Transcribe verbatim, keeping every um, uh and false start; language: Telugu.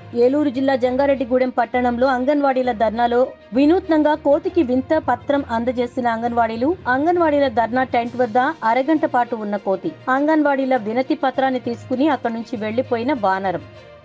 ఏలూరు జిల్లా జంగారెడ్డిగూడెం పట్టణంలో అంగన్వాడీల ధర్నాలో వినూత్నంగా కోతికి వింత పత్రం అందజేసిన అంగన్వాడీలు. అంగన్వాడీల ధర్నా టెంట్ వద్ద అరగంట పాటు ఉన్న కోతి అంగన్వాడీల వినతి పత్రాన్ని తీసుకుని అక్కడి నుంచి వెళ్లిపోయిన వానరం.